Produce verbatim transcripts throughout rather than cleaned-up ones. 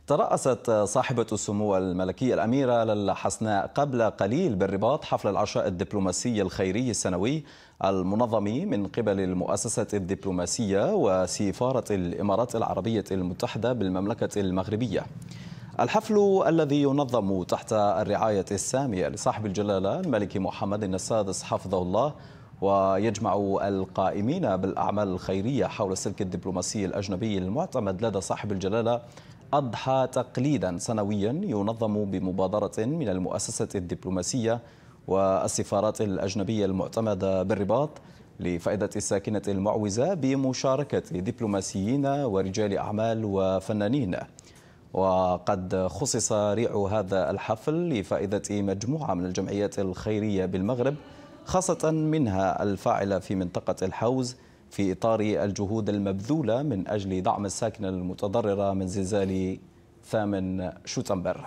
ترأست صاحبة السمو الملكية الأميرة لالا حسناء قبل قليل بالرباط حفل العشاء الدبلوماسي الخيري السنوي المنظم من قبل المؤسسة الدبلوماسية وسفارة الإمارات العربية المتحدة بالمملكة المغربية. الحفل الذي ينظم تحت الرعاية السامية لصاحب الجلالة الملك محمد السادس حفظه الله، ويجمع القائمين بالأعمال الخيرية حول السلك الدبلوماسي الأجنبي المعتمد لدى صاحب الجلالة، أضحى تقليدا سنويا ينظم بمبادرة من المؤسسة الدبلوماسية والسفارات الأجنبية المعتمدة بالرباط لفائدة الساكنة المعوزة بمشاركة دبلوماسيين ورجال أعمال وفنانين. وقد خصص ريع هذا الحفل لفائدة مجموعة من الجمعيات الخيرية بالمغرب، خاصة منها الفاعلة في منطقة الحوز، في إطار الجهود المبذولة من أجل دعم الساكنة المتضررة من زلزال ثامن شتنبر.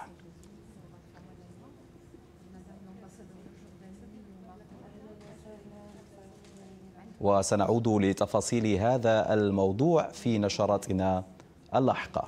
وسنعود لتفاصيل هذا الموضوع في نشراتنا اللاحقة.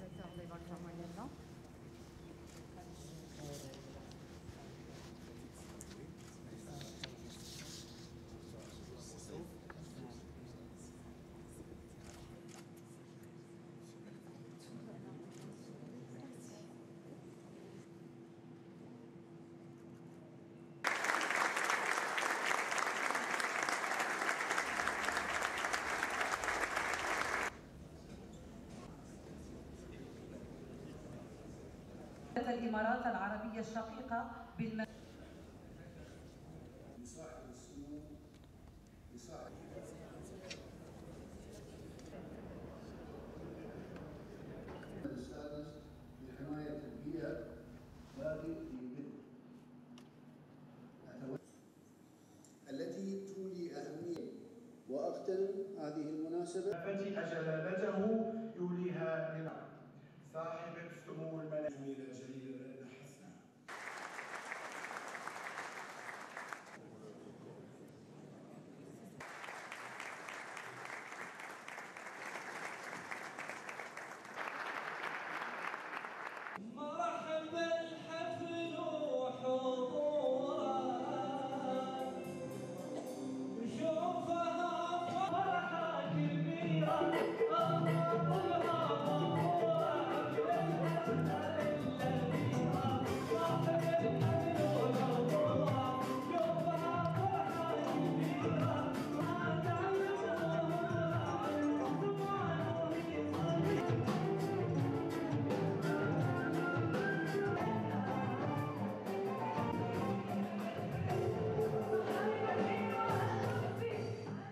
الإمارات العربية الشقيقة بالم... لحماية البيئة التي تولي أهمية، وأغتنم هذه المناسبة فتح جلالته يوليها لنا صاحبة السمو الملكي